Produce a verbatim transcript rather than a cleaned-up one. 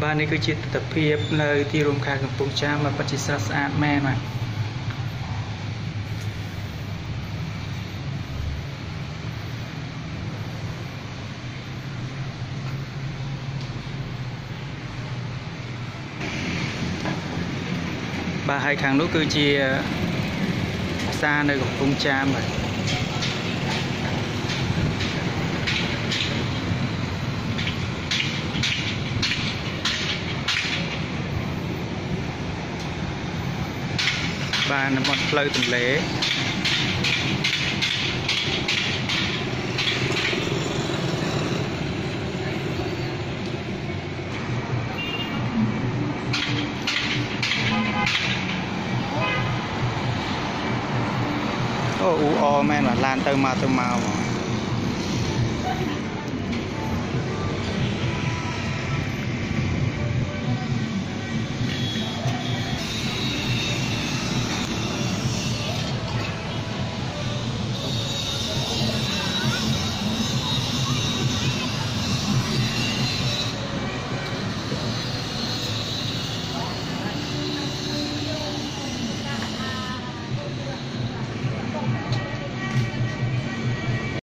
ba này cứ chỉ tập hiệp nơiที่รวมค่ากับปุ่มจ้ามาปฏิสัสอาแม่มาbà hai kháng lúc cứ chia xa nơi của cung cha mà bà nó một lời từng lễ ô u o men là lan từ mà từ màu